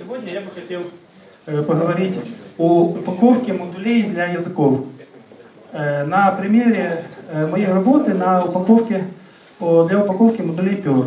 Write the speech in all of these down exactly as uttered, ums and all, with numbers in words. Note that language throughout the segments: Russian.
Сегодня я бы хотел поговорить о упаковке модулей для языков. На примере моей работы на упаковке, для упаковки модулей Perl.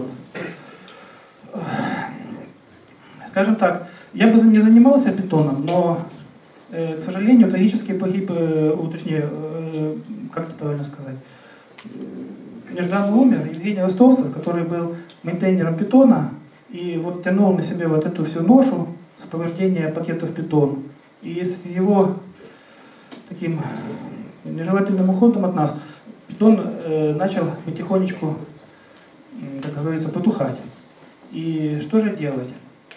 Скажем так, я бы не занимался питоном, но, к сожалению, трагически погиб, точнее, как это правильно сказать, нежданно умер Евгений Ростовцев, который был мейнтейнером питона и вот тянул на себе вот эту всю ношу сопровождения пакетов питон. И с его таким нежелательным уходом от нас питон э, начал потихонечку, как говорится, потухать. И что же делать?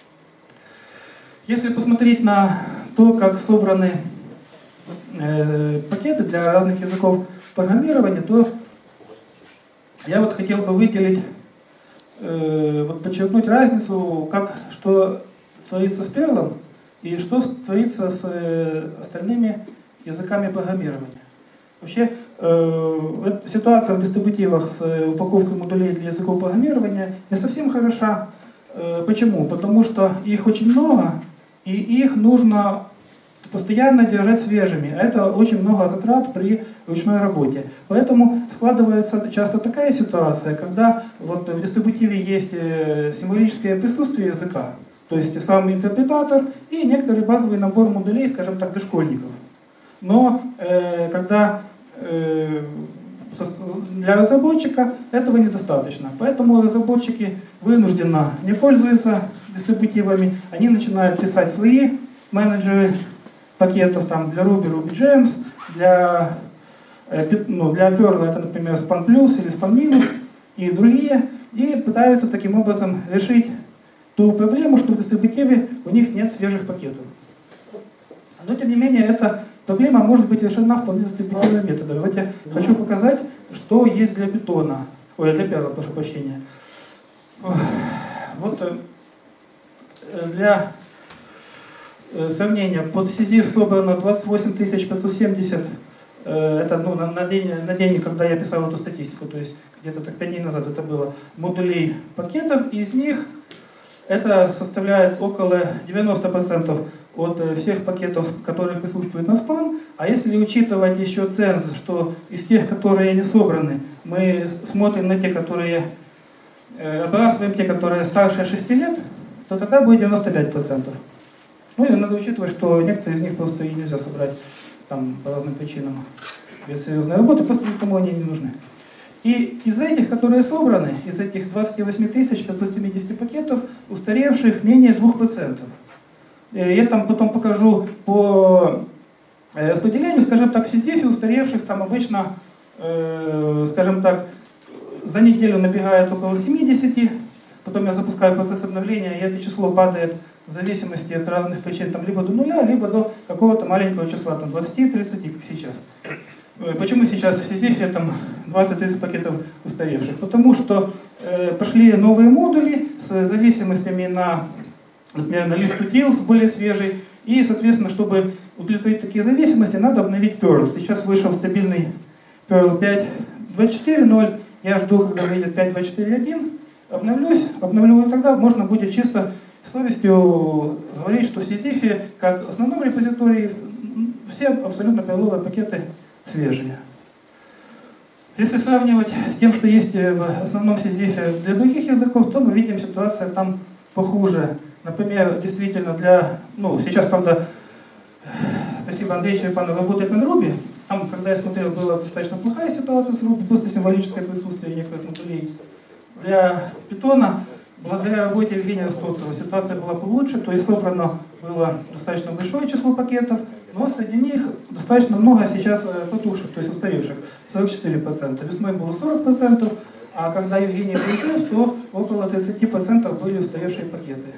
Если посмотреть на то, как собраны э, пакеты для разных языков программирования, то я вот хотел бы выделить, э, вот подчеркнуть разницу, как, что творится с Perl и что творится с э, остальными языками программирования. Вообще, э, ситуация в дистрибутивах с упаковкой модулей для языков программирования не совсем хороша. Э, почему? Потому что их очень много, и их нужно постоянно держать свежими. А это очень много затрат при ручной работе. Поэтому складывается часто такая ситуация, когда вот в дистрибутиве есть символическое присутствие языка, то есть сам интерпретатор и некоторый базовый набор модулей, скажем так, дошкольников. Но э, когда э, для разработчика этого недостаточно. Поэтому разработчики вынужденно не пользуются дистрибутивами, они начинают писать свои менеджеры пакетов там, для Ruby, RubyGems, для, э, ну, для Perl это, например, Span Plus или Span Minus и другие, и пытаются таким образом решить ту проблему, что в дистрибутиве у них нет свежих пакетов. Но тем не менее, эта проблема может быть решена вполне дистрибутивным методом. Давайте я хочу показать, что есть для питона, ой, для Perl, прошу прощения. Вот для сравнения, под сизиф собрано двадцать восемь тысяч пятьсот семьдесят, это ну, на, на, день, на день, когда я писал эту статистику, то есть где-то так пять дней назад это было, модулей пакетов, из них это составляет около девяноста процентов от всех пакетов, которые присутствуют на спан, а если учитывать еще ценз, что из тех, которые не собраны, мы смотрим на те, которые, отбрасываем те, которые старше шести лет, то тогда будет девяносто пять процентов. Ну и надо учитывать, что некоторые из них просто и нельзя собрать там, по разным причинам без серьезной работы, просто никому они не нужны. И из этих, которые собраны, из этих двадцати восьми тысяч пятисот семидесяти пакетов, устаревших менее двух процентов. Я там потом покажу по распределению, скажем так, в сизифе устаревших там обычно, э, скажем так, за неделю набегает около семидесяти, потом я запускаю процесс обновления, и это число падает в зависимости от разных причин, там, либо до нуля, либо до какого-то маленького числа, там двадцати-тридцати, как сейчас. Почему сейчас в сизифе там двадцать-тридцать пакетов устаревших? Потому что э, пошли новые модули с зависимостями на, например, на list utils более свежий, и, соответственно, чтобы удовлетворить такие зависимости, надо обновить Perl. Сейчас вышел стабильный Perl пять двадцать четыре ноль, я жду, когда выйдет пять двадцать четыре один, обновлюсь, обновлю, и тогда можно будет чисто с совестью говорить, что в сизифе, как основном репозитории, все абсолютно перловые пакеты свежие. Если сравнивать с тем, что есть в основном сизифе для других языков, то мы видим, ситуация там похуже. Например, действительно для, ну сейчас, правда, спасибо Андрею Черепанову, работает на Ruby. Там, когда я смотрел, была достаточно плохая ситуация с Ruby, просто символическое присутствие некоторых модулей. Для питона, благодаря работе Евгения Ростовцева, ситуация была получше, то есть собрано было достаточно большое число пакетов, но среди них достаточно много сейчас потухших, то есть устаревших, сорок четыре процента. Весной было сорок процентов, а когда Евгений пришел, то около тридцати процентов были устаревшие пакеты.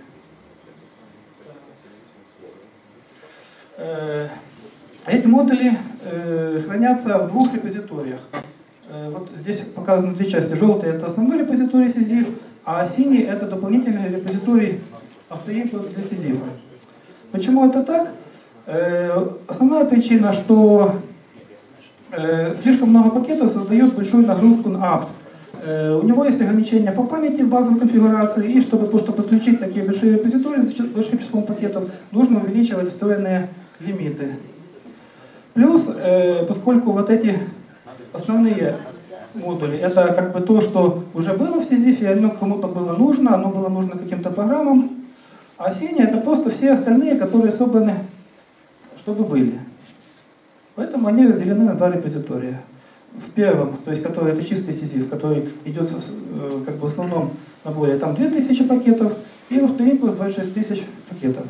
Эти модули хранятся в двух репозиториях. Вот здесь показаны две части. Желтый — это основной репозиторий сизиф, а синий — это дополнительный репозиторий автоинпут для сизифа. Почему это так? Э, основная причина, что э, слишком много пакетов создает большую нагрузку на apt. У него есть ограничения по памяти в базовой конфигурации, и чтобы просто подключить такие большие репозитории с большим числом пакетов, нужно увеличивать встроенные лимиты. Плюс, поскольку вот эти основные модули, это как бы то, что уже было в Сизифе, оно кому-то было нужно, оно было нужно каким-то программам, а Сеня это просто все остальные, которые собраны, чтобы были. Поэтому они разделены на два репозитория. В первом, то есть который это чистый Сизиф, который идет как бы в основном наборе, там две тысячи пакетов, и во втором двадцать шесть тысяч пакетов.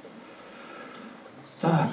Так.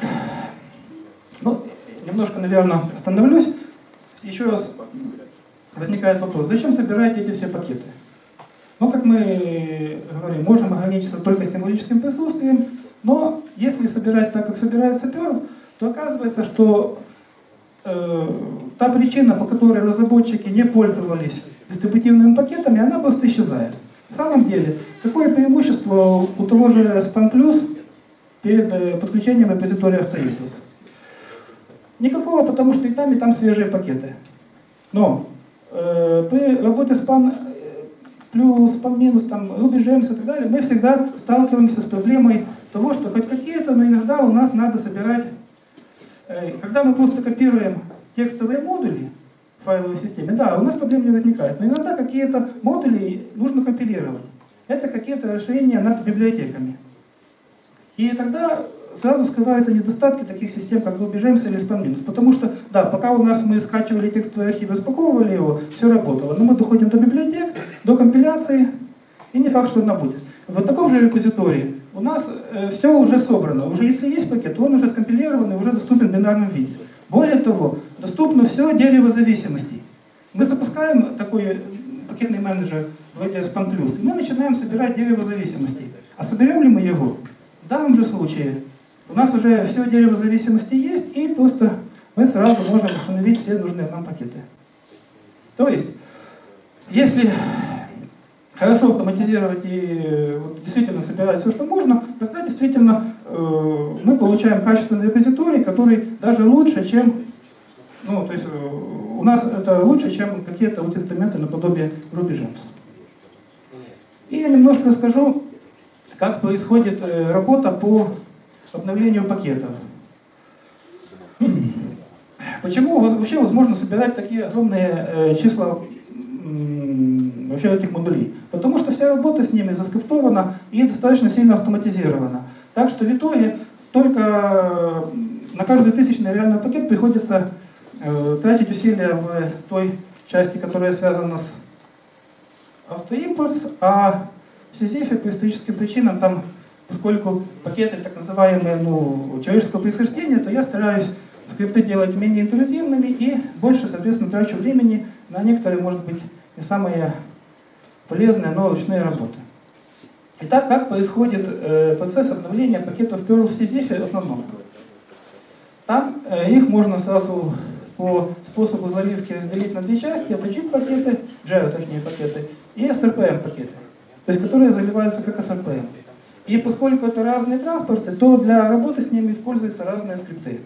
Ну, немножко, наверное, остановлюсь. Еще раз возникает вопрос, зачем собираете эти все пакеты? Ну, как мы говорим, можем ограничиться только символическим присутствием, но если собирать так, как собирается Perl, то оказывается, что э, та причина, по которой разработчики не пользовались дистрибутивными пакетами, она просто исчезает. В самом деле, какое преимущество у того же Span Plus перед э, подключением репозитория AutoImpulse? Никакого, потому что и там, и там свежие пакеты. Но э, при работе Span плюс, Span минус, там, RubyGems и так далее, мы всегда сталкиваемся с проблемой того, что хоть какие-то, но иногда у нас надо собирать. Э, когда мы просто копируем текстовые модули в файловой системе, да, у нас проблем не возникает. Но иногда какие-то модули нужно компилировать. Это какие-то расширения над библиотеками. И тогда сразу скрываются недостатки таких систем, как RubyGems или Span минус. Потому что, да, пока у нас мы скачивали текстовый архив, распаковывали его, все работало. Но мы доходим до библиотек, до компиляции, и не факт, что она будет. В таком же репозитории у нас э, все уже собрано. Уже если есть пакет, он уже скомпилирован и уже доступен в бинарном виде. Более того, доступно все дерево зависимостей. Мы запускаем такой пакетный менеджер вроде Span Plus, и мы начинаем собирать дерево зависимостей. А соберем ли мы его? В данном же случае у нас уже все дерево зависимостей есть, и просто мы сразу можем установить все нужные нам пакеты. То есть, если хорошо автоматизировать и вот, действительно собирать все, что можно, тогда действительно э, мы получаем качественный репозиторий, который даже лучше, чем, ну, то есть э, у нас это лучше, чем какие-то вот инструменты наподобие RubyGems. И я немножко расскажу, как происходит э, работа по обновлению пакетов. Почему вообще возможно собирать такие огромные э, числа м, вообще этих модулей? Потому что вся работа с ними заскриптована и достаточно сильно автоматизирована. Так что в итоге только на каждый тысячный реальный пакет приходится э, тратить усилия в той части, которая связана с AutoImpulse, а в Сизифе по историческим причинам, там, поскольку пакеты так называемые ну, человеческого происхождения, то я стараюсь скрипты делать менее интрузивными и больше, соответственно, трачу времени на некоторые, может быть, не самые полезные, но ручные работы. Итак, как происходит э, процесс обновления пакетов Perl в Сизифе в основном? Там э, их можно сразу по способу заливки разделить на две части. Это джип-пакеты, джаро точнее пакеты, и эс эр пи эм-пакеты, то есть которые заливаются как эс эр пи эм. И поскольку это разные транспорты, то для работы с ними используются разные скрипты.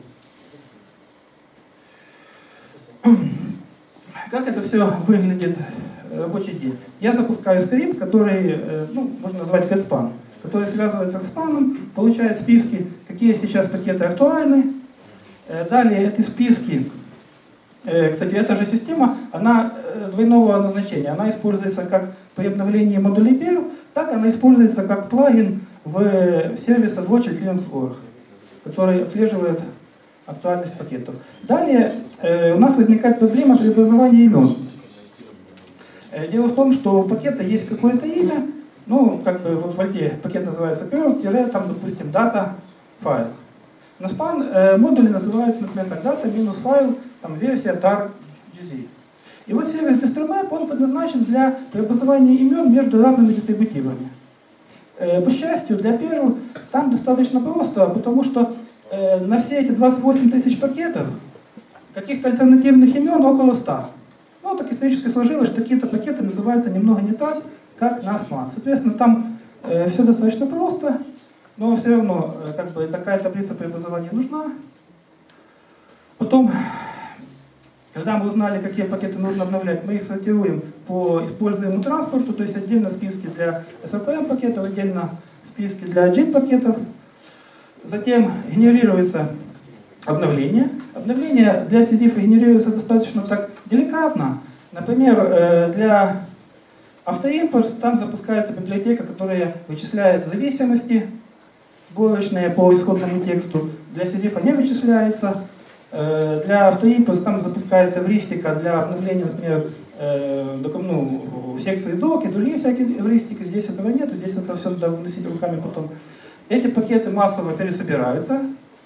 Как это все выглядит рабочий день? Я запускаю скрипт, который, ну, можно назвать getSpan, который связывается с спаном, получает списки, какие сейчас пакеты актуальны. Далее эти списки, кстати, эта же система, она двойного назначения. Она используется как при обновлении модулей Perl, так она используется как плагин в сервис Watch Linux точка орг, который отслеживает актуальность пакетов. Далее э, у нас возникает проблема преобразования имен. Э, дело в том, что у пакета есть какое-то имя, ну, как бы вот в альте пакет называется Perl, там, допустим, data файл. На Span э, модули называются, например, как data минус файл, там, версия tar джи зет. И вот сервис distromap, он предназначен для преобразования имен между разными дистрибутивами. Э, по счастью, для Perl там достаточно просто, потому что э, на все эти двадцать восемь тысяч пакетов каких-то альтернативных имен около ста. Ну, так исторически сложилось, что какие-то пакеты называются немного не так, как на Span. Соответственно, там э, все достаточно просто, но все равно э, как бы такая таблица преобразования нужна. Потом Когда мы узнали, какие пакеты нужно обновлять, мы их сортируем по используемому транспорту, то есть отдельно списки для эс эр пи эм пакетов, отдельно списки для джейт пакетов. Затем генерируется обновление. Обновление для сизифа генерируется достаточно так деликатно. Например, для автоимпорс там запускается библиотека, которая вычисляет зависимости сборочные по исходному тексту. Для сизифа не вычисляется. Для автоимпорс там запускается эвристика для обновления, например, ну, секции док и другие всякие эвристики. Здесь этого нет, здесь это все надо выносить руками потом. Эти пакеты массово пересобираются.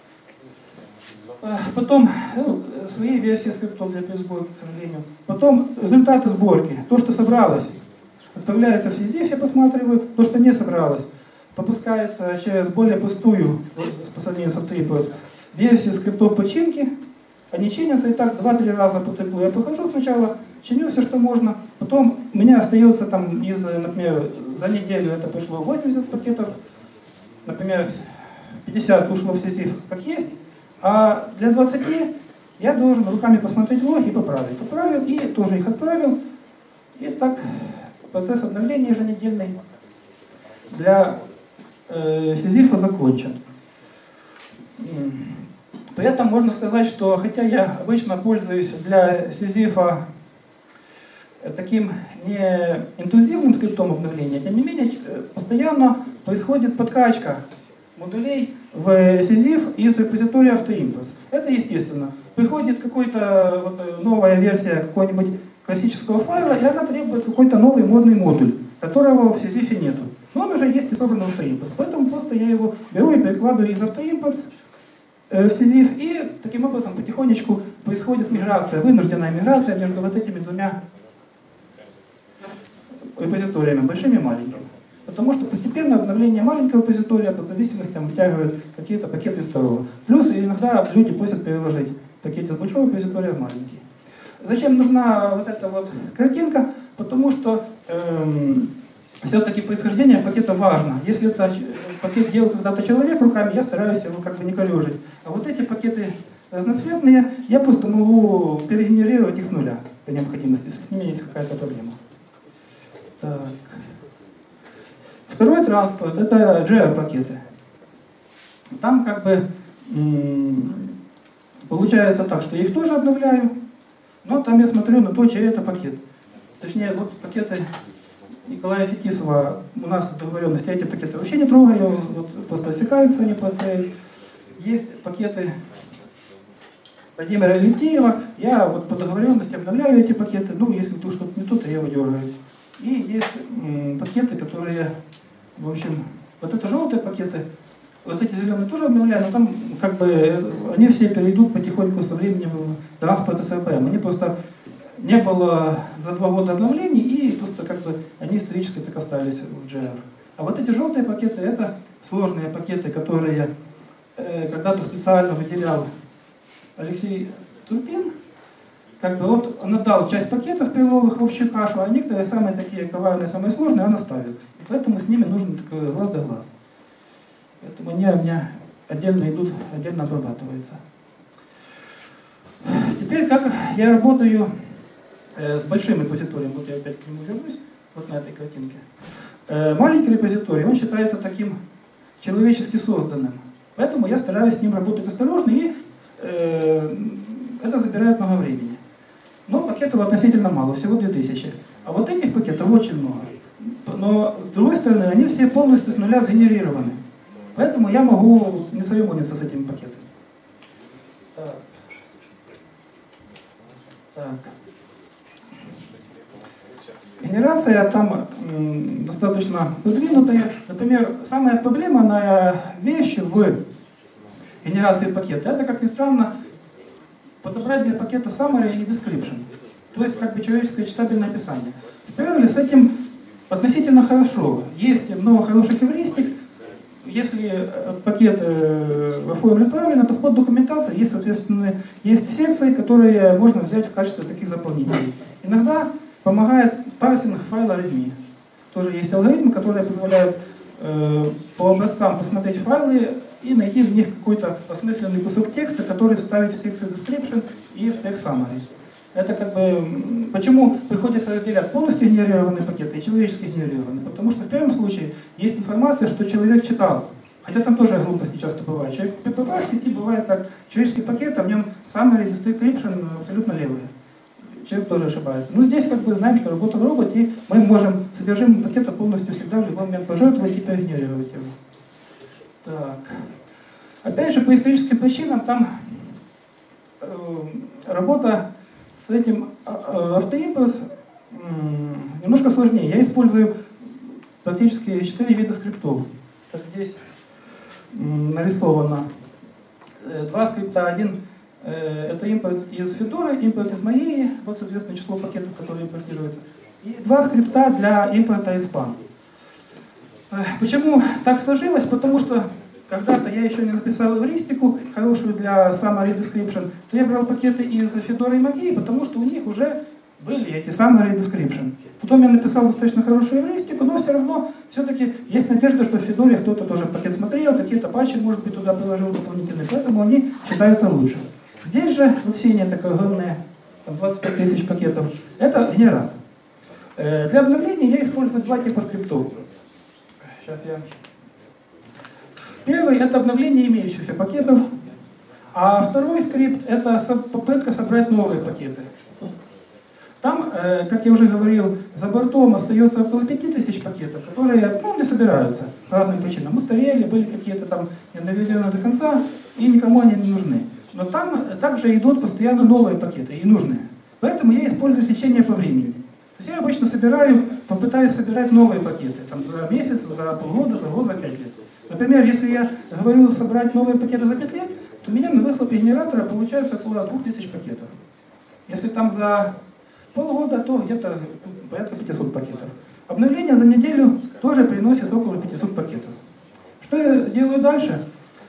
Потом ну, свои версии скриптов для пересборки, к сожалению. Потом результаты сборки. То, что собралось, отправляется в сизиф, я посматриваю. То, что не собралось, попускается через более пустую, по сравнению с автоимпорс, версию скриптов починки. Они чинятся, и так два-три раза по циклу я прохожу сначала, чиню все, что можно. Потом у меня остается там из, например, за неделю это пришло восемьдесят пакетов. Например, пятьдесят ушло в сизиф как есть. А для двадцати я должен руками посмотреть логи и поправить. Поправил и тоже их отправил. И так процесс обновления еженедельный для э, сизифа закончен. При этом можно сказать, что хотя я обычно пользуюсь для сизифа таким не интенсивным скриптом обновления, тем не менее постоянно происходит подкачка модулей в сизиф из репозитория автоимпорс. Это естественно. Приходит какая-то вот, новая версия какого-нибудь классического файла, и она требует какой-то новый модный модуль, которого в сизифе нету. Но он уже есть и собран в автоимпорс. Поэтому просто я его беру и перекладываю из автоимпорс в сизиф, и таким образом потихонечку происходит миграция, вынужденная миграция между вот этими двумя репозиториями, большими и маленькими. Потому что постепенно обновление маленького репозитория по зависимостям вытягивает какие-то пакеты из второго. Плюс иногда люди просят переложить пакеты из большого репозитория в маленький. Зачем нужна вот эта вот картинка? Потому что эм, все-таки происхождение пакета важно. Если это пакет делал когда-то человек руками, я стараюсь его как бы не корежить. А вот эти пакеты разноцветные, я просто могу перегенерировать их с нуля по необходимости, если с ними есть какая-то проблема. Так. Второй транспорт — это джей ар пакеты. Там как бы получается так, что я их тоже обновляю, но там я смотрю на то, чей это пакет. Точнее, вот пакеты Николая Фетисова, у нас договоренности, я эти пакеты вообще не трогаю, вот просто отсекаются они по цели. Есть пакеты Владимира Литеева, я вот по договоренности обновляю эти пакеты, ну, если тут что-то не то, то я его дергаю. И есть м, пакеты, которые, в общем, вот это желтые пакеты, вот эти зеленые тоже обновляю, но там как бы они все перейдут потихоньку со временем в транспорт эс эр пи эм. Они просто не было за два года обновлений, и просто как бы они исторически так остались в джей ар. А вот эти желтые пакеты — это сложные пакеты, которые э, когда-то специально выделял Алексей Турпин. Как бы вот он отдал часть пакетов перловых в общую кашу, а некоторые самые такие коварные, самые сложные он оставил. И поэтому с ними нужен такой глаз да глаз. Поэтому они у меня отдельно идут, отдельно обрабатываются. Теперь как я работаю э, с большим репозиторием, вот я опять к нему вернусь, вот на этой картинке. Э, маленький репозиторий, он считается таким человечески созданным. Поэтому я стараюсь с ним работать осторожно, и э, это забирает много времени. Но пакетов относительно мало, всего две тысячи. А вот этих пакетов очень много. Но, с другой стороны, они все полностью с нуля сгенерированы. Поэтому я могу не церемониться с этими пакетами. Так. Так. Генерация там м, достаточно продвинутая. Например, самая проблемная вещь в генерации пакета — это, как ни странно, подобрать для пакета summary и description. То есть как бы человеческое читабельное описание. В Perl с этим относительно хорошо. Есть много хороших эвристик. Если пакет э, оформлен правильно, то в поддокументации есть, соответственно, есть секции, которые можно взять в качестве таких заполнителей. Иногда помогает парсинг файла readme. Тоже есть алгоритмы, которые позволяют э, по образцам посмотреть файлы и найти в них какой-то осмысленный кусок текста, который вставить в секцию description и в text summary. Это как бы, почему приходится разделять полностью генерированные пакеты и человечески генерированные? Потому что в первом случае есть информация, что человек читал. Хотя там тоже глупости часто бывают. Человек бывает, в сети бывает так, человеческий пакет, а в нем summary, description абсолютно левые. Человек тоже ошибается. Но здесь как бы знаем, что работа в роботе, и мы можем содержимое пакета полностью всегда в любой момент пожертвовать и перегенерировать его. Так. Опять же, по историческим причинам там э, работа с этим автоимпульс э, немножко сложнее. Я использую практически четыре вида скриптов. Как здесь нарисовано два скрипта. Один э, это импорт из Fedora, импорт из Mageia, вот соответственно число пакетов, которые импортируются. И два скрипта для импорта из пан. Э, почему так сложилось? Потому что когда-то я еще не написал эвристику, хорошую для summary description, то я брал пакеты из Fedora и Mageia, потому что у них уже были эти summary description. Потом я написал достаточно хорошую эвристику, но все равно все-таки есть надежда, что в Федоре кто-то тоже пакет смотрел, какие-то патчи, может быть, туда приложил дополнительные, поэтому они считаются лучше. Здесь же, вот синяя такая огромная, там двадцать пять тысяч пакетов, это генератор. Э, для обновления я использую два типа скриптов. Сейчас я... Первый — это обновление имеющихся пакетов, а второй скрипт — это попытка собрать новые пакеты. Там, э, как я уже говорил, за бортом остается около пяти тысяч пакетов, которые ну, не собираются по разным причинам. Устарели, были какие-то там не доведены до конца, и никому они не нужны. Но там также идут постоянно новые пакеты, и нужные. Поэтому я использую сечение по времени. То есть я обычно собираю, попытаюсь собирать новые пакеты. Там, за месяц, за полгода, за год, за пять лет. Например, если я говорю собрать новые пакеты за пять лет, то у меня на выхлопе генератора получается около двух тысяч пакетов. Если там за полгода, то где-то порядка пятисот пакетов. Обновление за неделю тоже приносит около пятисот пакетов. Что я делаю дальше?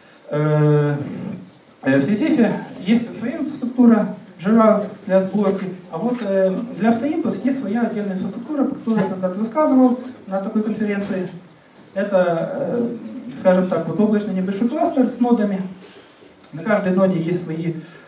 В Сизифе есть своя инфраструктура Jira для сборки, а вот для автоимпульс есть своя отдельная инфраструктура, по которой я когда-то рассказывал на такой конференции. Это, скажем так, вот облачный небольшой кластер с нодами. На каждой ноде есть свои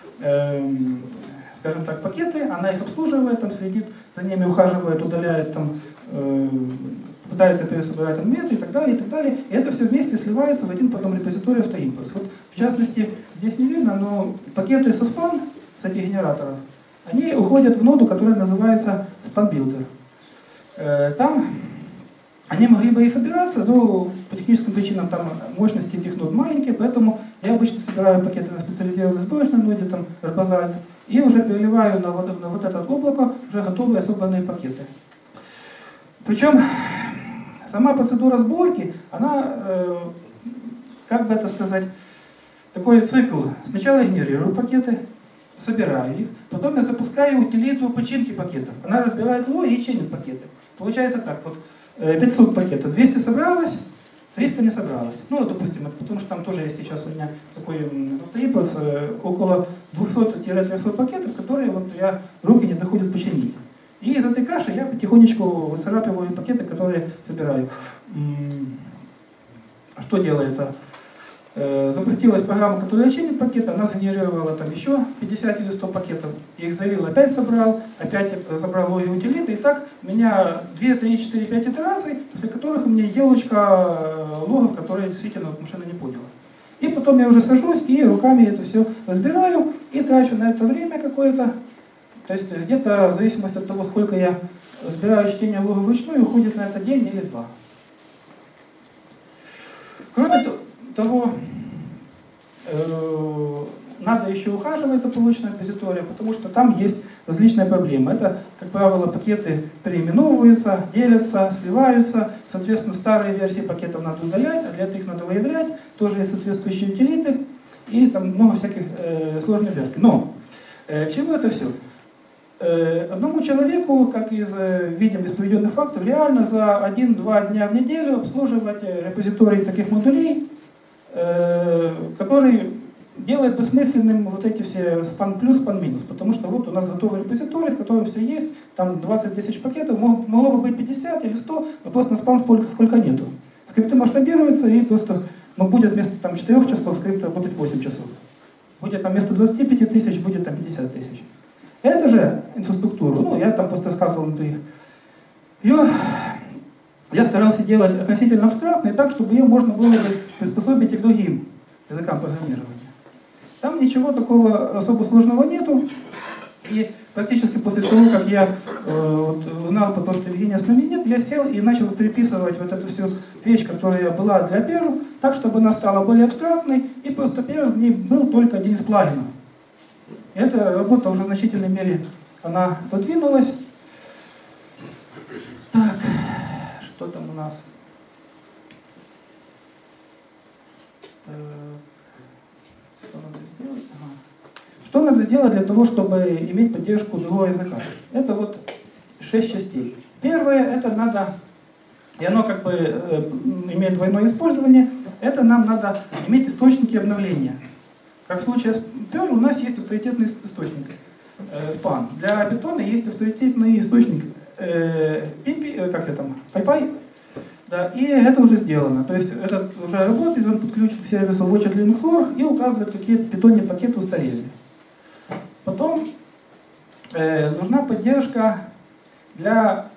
скажем так, пакеты, она их обслуживает, там следит, за ними ухаживает, удаляет, там, э, пытается пересобирать отметы и так далее, и так далее. И это все вместе сливается в один потом репозиторий автоимпульс. Вот, в частности, здесь не видно, но пакеты со спан, с этих генераторов, они уходят в ноду, которая называется SpanBuilder. Э, там они могли бы и собираться, но по техническим причинам там мощности этих нод маленькие, поэтому я обычно собираю пакеты на специализированной сборочной ноде, там, Rbasalt, и уже переливаю на вот, на вот это облако уже готовые собранные пакеты. Причем сама процедура сборки, она, э, как бы это сказать, такой цикл. Сначала я генерирую пакеты, собираю их, потом я запускаю утилиту починки пакетов. Она разбирает логи и чинит пакеты. Получается так, вот пятьсот пакетов, двести собралось, триста не собралось. Ну, допустим, потому что там тоже есть сейчас у меня такой автоимпульс, около двухсот-трехсот пакетов, которые вот я, руки не доходят починить. И из этой каши я потихонечку выцарапываю пакеты, которые собираю. Что делается? Запустилась программа, которая чинит пакеты, она сгенерировала там еще пятьдесят или сто пакетов. Я их залил, опять собрал, опять забрал логи утилиты. И так у меня две, три, четыре, пять итераций, после которых у меня елочка логов, которые действительно вот, машина не поняла. И потом я уже сажусь и руками это все разбираю и трачу на это время какое-то. То есть где-то в зависимости от того, сколько я разбираю чтение логов вручную, уходит на это день или два. Кроме того, э, надо еще ухаживать за полученной репозиторием, потому что там есть различные проблемы. Это, как правило, пакеты переименовываются, делятся, сливаются. Соответственно, старые версии пакетов надо удалять, а для этого их надо выявлять. Тоже есть соответствующие утилиты и там много всяких э, сложных версий. Но э, к чему это все? Э, одному человеку, как из, э, видим из приведенных фактов, реально за один-два дня в неделю обслуживать репозиторий таких модулей, э, который делает бессмысленным вот эти все спан плюс, спан минус, потому что вот у нас готовый репозиторий, в котором все есть, там двадцать тысяч пакетов, могло бы быть пятьдесят или сто, но просто на спан сколько, сколько нету. Скрипты масштабируются и просто, ну, будет вместо там четырёх часов скрипт работать восемь часов. Будет там вместо двадцати пяти тысяч, будет там пятьдесят тысяч. Эту же инфраструктуру, ну, я там просто рассказывал на их, ее я старался делать относительно абстрактной, так, чтобы ее можно было бы приспособить и к другим языкам программирования. Там ничего такого особо сложного нету, и практически после того, как я э, вот, узнал про то, что Евгения с нами нет, я сел и начал переписывать вот эту всю вещь, которая была для Perl, так, чтобы она стала более абстрактной, и просто Perl в ней был только один из плагинов. И эта работа уже в значительной мере она подвинулась. Так, что там у нас? Так, что надо сделать? Ага. Что надо сделать для того, чтобы иметь поддержку другого языка? Это вот шесть частей. Первое, это надо, и оно как бы э, имеет двойное использование, это нам надо иметь источники обновления. Как в случае с Perl у нас есть авторитетный источник, э, спан. Для Python есть авторитетный источник э, пи пи, э, как это там, PyPy. Да, и это уже сделано. То есть это уже работает, он подключен к сервису watch от Linux Org и указывает, какие питонные пакеты устарели. Потом э, нужна поддержка для,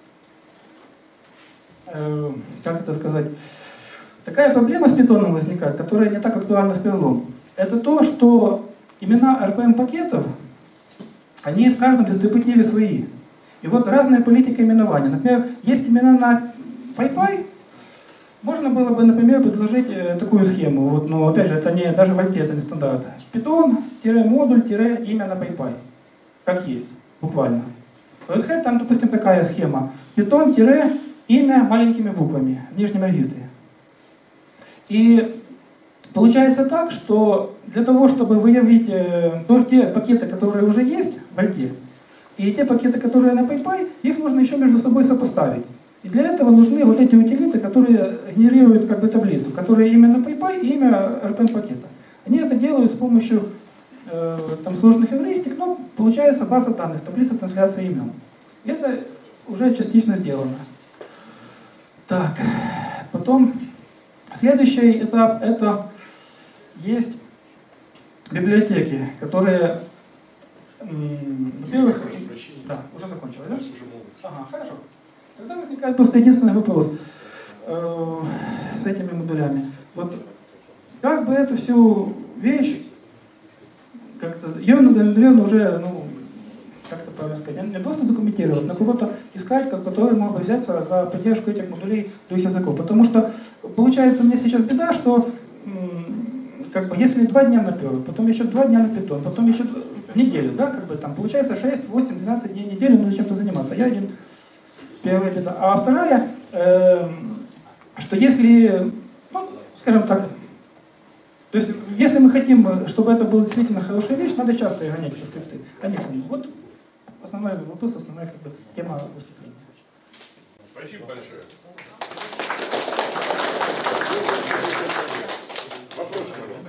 э, как это сказать, такая проблема с питоном возникает, которая не так актуальна с Perl. Это то, что имена эр пи эм-пакетов, они в каждом дистрибутиве свои. И вот разная политика именования. Например, есть имена на PyPy, можно было бы, например, предложить э, такую схему. Вот, но опять же, это не, даже в альте это не стандарт. Python-модуль-имя на PyPy. Как есть, буквально. В Red Hat там, допустим, такая схема. Python-имя маленькими буквами в нижнем регистре. И получается так, что для того, чтобы выявить э, те пакеты, которые уже есть в альте, и те пакеты, которые на PyPy, их нужно еще между собой сопоставить. И для этого нужны вот эти утилиты, которые генерируют как бы таблицу, которые именно PyPy и имя эр пи эм-пакета. Они это делают с помощью э, там, сложных эвристик, но получается база данных, таблица трансляции имен. И это уже частично сделано. Так, потом следующий этап, это есть библиотеки, которые, во-первых, да, уже закончила, да? Ага, хорошо. Тогда возникает просто единственный вопрос э, с этими модулями. Вот как бы эту всю вещь, как-то, ее надо, наверное, уже, ну, как-то правильно сказать, не просто документировать, но кого-то искать, который мог бы взяться за поддержку этих модулей двух языков. Потому что получается у меня сейчас беда, что как бы, если два дня на Perl, потом еще два дня на Python, потом еще неделю, да, как бы там получается шесть, восемь, двенадцать дней в неделю нужно чем-то заниматься. Я один. Первая беда. А вторая, э, что если, ну, скажем так, то есть если мы хотим, чтобы это была действительно хорошая вещь, надо часто гонять эти скрипты. А нет, вот основной вопрос, основная как бы, тема выступления. Спасибо большое. Вопрос,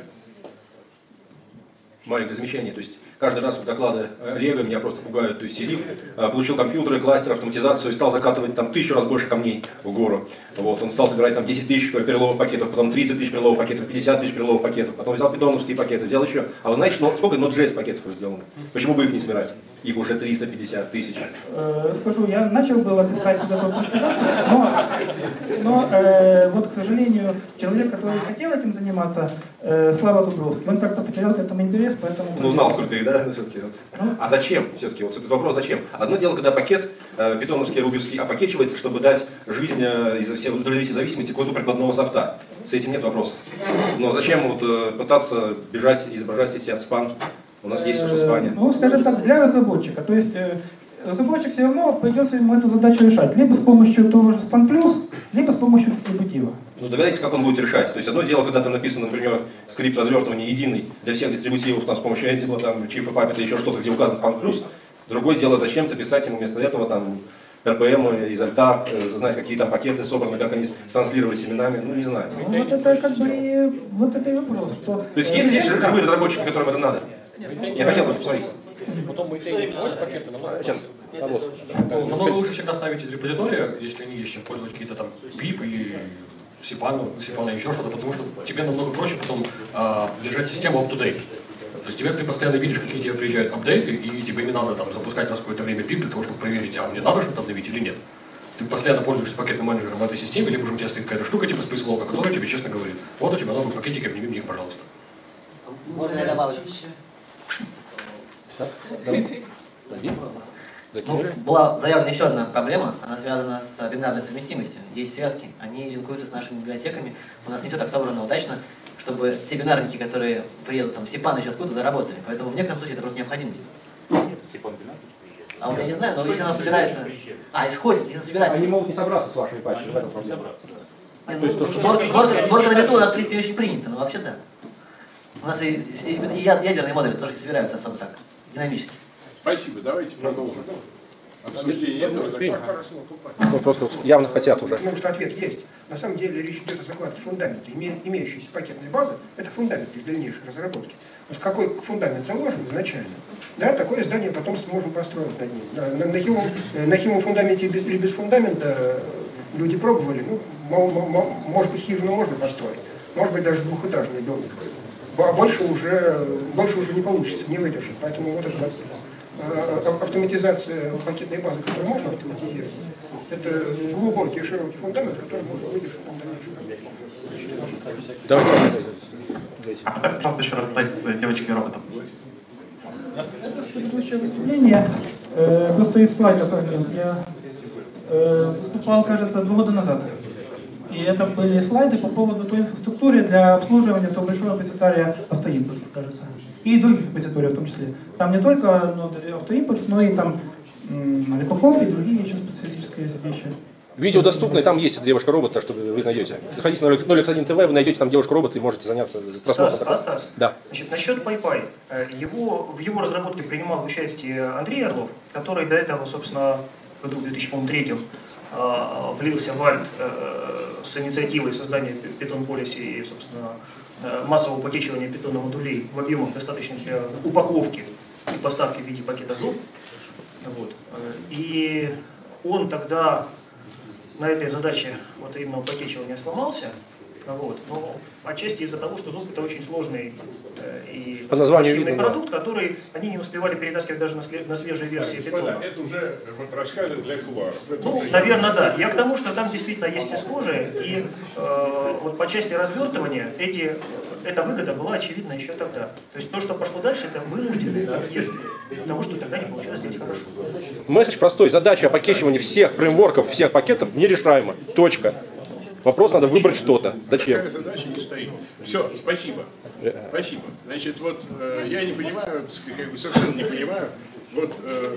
маленькое замечание. То есть каждый раз в доклады Олега меня просто пугают. То есть Сизиф получил компьютеры, кластер, автоматизацию и стал закатывать там тысячу раз больше камней в гору. Вот. Он стал собирать там десять тысяч перловых пакетов, потом тридцать тысяч перловых пакетов, пятьдесят тысяч перловых пакетов, потом взял питоновские пакеты, взял еще. А вы знаете, ну, сколько Node.js пакетов уже сделано? Почему бы их не собирать? Их уже триста пятьдесят тысяч. Э, скажу, я начал было писать туда автоматизацию, но, но э, вот, к сожалению, человек, который хотел этим заниматься, э, Слава Дубровский, он как-то потерял к этому интерес, поэтому... Он узнал, сколько их, да? Все-таки. Ну, а зачем? Все-таки, вот этот вопрос зачем? Одно дело, когда пакет э, питоновский, рубевский опакечивается, чтобы дать жизнь э, из-за всей удовлетворения зависимости какого-то прикладного софта. С этим нет вопросов. Но зачем вот э, пытаться бежать, изображать из себя спан? У нас есть уже спане. Ну, скажем так, для разработчика. То есть э, разработчик все равно придется ему эту задачу решать. Либо с помощью того же Span Plus, либо с помощью дистрибутива. Ну, догадайтесь, как он будет решать. То есть одно дело, когда там написано, например, скрипт развертывания единый для всех дистрибутивов, там, с помощью Ansible, там, Chief и Puppet, еще что-то, где указан Span Plus. Другое дело, зачем-то писать ему вместо этого там эр пи эм из альта, знать, какие там пакеты собраны, как они транслировались именами, ну не знаю. Ну, вот это как бы и, вот это и вопрос. Что... То есть есть здесь живые разработчики, которым это надо? Я хотел бы посмотреть. Потом мы пакеты, намного, Сейчас. А вот. намного лучше всегда ставить из репозитория, если они есть, чем пользовать какие-то там пип и сипаны, сипаны еще что-то, потому что тебе намного проще потом э, держать систему up-to-date. То есть тебе, ты постоянно видишь, какие тебе приезжают апдейты, и тебе не надо там запускать раз какое-то время бип для того, чтобы проверить, а мне надо что-то обновить или нет. Ты постоянно пользуешься пакетным менеджером в этой системе, либо же у тебя стоит какая-то штука типа SpaceLog, которая тебе честно говорит, вот у тебя новый пакетик, обними мне их, пожалуйста. Можно я добавлю? Ну, была заявлена еще одна проблема, она связана с бинарной совместимостью. Есть связки, они линкуются с нашими библиотеками. У нас не все так собрано удачно, чтобы те бинарники, которые приедут, там, Сипан еще откуда, заработали. Поэтому в некотором случае это просто необходимость. А вот я не знаю, но если она собирается... А, исходит, если она собирается... Они могут не собраться с вашими патчами, в этом проблема. Нет, ну, сборка, сборка, сборка на лету у нас, в принципе, очень принята, но вообще да. У нас и, и, и ядерные модули тоже не собираются особо так, динамически. Спасибо, давайте продолжим. Обсуждение этого. Ну, просто явно хотят уже. Потому что ответ есть. На самом деле речь идет о закладке фундамента. Име, имеющаяся пакетная база – это фундамент для дальнейшей разработки. Вот какой фундамент заложен изначально, да, такое здание потом сможем построить над ним. Да, на, на, хилом, на хилом фундаменте без, или без фундамента люди пробовали, ну, может быть, хижину можно построить, может быть, даже двухэтажный домик. А больше уже, больше уже не получится, не выдержит. Поэтому вот эта автоматизация пакетной базы, которую можно автоматизировать, это глубокий, широкий фундамент, который можно выдержать на дальнейшем. А поставьте, пожалуйста, еще раз слайд с девочкой-роботом. Предыдущее выступление, э, просто из слайдов я э, выступал, кажется, два года назад. И это были слайды по поводу той инфраструктуры для обслуживания того большого репозитория автоимпульс, кажется. И других репозиториев в том числе. Там не только ну, автоимпульс, но и там липокомп и другие еще специфические вещи. Видео доступно, и там есть эта девушка-робот, так что вы найдете. Заходите на ноль икс один тэ вэ, вы найдете там девушку-робот и можете заняться просмотром. Стас, а, Стас, да. Значит, насчет PyPy. Его, в его разработке принимал участие Андрей Орлов, который до этого, собственно, в году две тысячи третьем влился в Альт с инициативой создания Python Policy и, собственно, массового упакетирования питона модулей в объемах, достаточных для упаковки и поставки в виде пакета зов. Вот. И он тогда на этой задаче вот именно упакетирования сломался. Вот. Но отчасти из-за того, что зов это очень сложный э, и по названию массивный видно, продукт, да. который они не успевали перетаскивать даже на, след, на свежей версии питона. Это уже вот рассказы для куларов. Ну, наверное, да. Я к тому, что там действительно есть исхожие, и э, вот по части развертывания эти, эта выгода была очевидна еще тогда. То есть то, что пошло дальше, это вынужденный отъезд, потому что тогда не получилось сделать хорошо. Месседж простой. Задача опакетирования всех фреймворков, всех пакетов нерешаема. Точка. Вопрос, надо выбрать что-то. Зачем? Такая задача не стоит. Все, спасибо. Спасибо. Значит, вот э, я не понимаю, как бы совершенно не понимаю, вот э,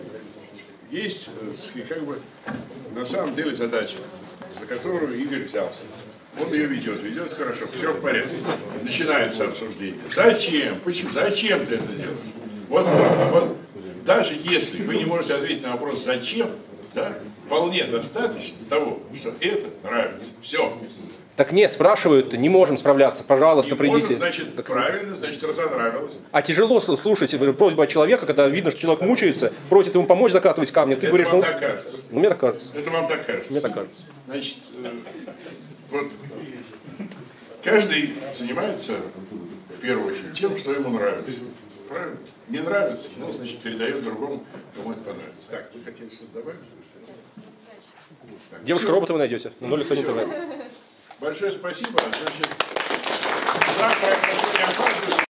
есть э, как бы на самом деле задача, за которую Игорь взялся. Он ее ведет, ведет хорошо, все в порядке. Начинается обсуждение. Зачем? Почему? Зачем ты это делаешь? Вот, вот даже если вы не можете ответить на вопрос «зачем?», да, вполне достаточно того, что это нравится. Все. Так нет, спрашивают, не можем справляться, пожалуйста, не придите. Может, значит, так... правильно, значит, разонравилось. А тяжело слушать просьбу от человека, когда видно, что человек мучается, просит ему помочь закатывать камни, ты это говоришь, вам ну... так кажется. Ну, мне так кажется. Это вам так кажется. Мне так кажется. Значит, э, вот каждый занимается в первую очередь тем, что ему нравится. Правильно? Не нравится, ну, значит, передает другому, кому это понравится. Так, вы хотели что-то добавить? Девушка-робота вы найдете на ноль икс один тэ вэ. Большое спасибо. Значит, за проект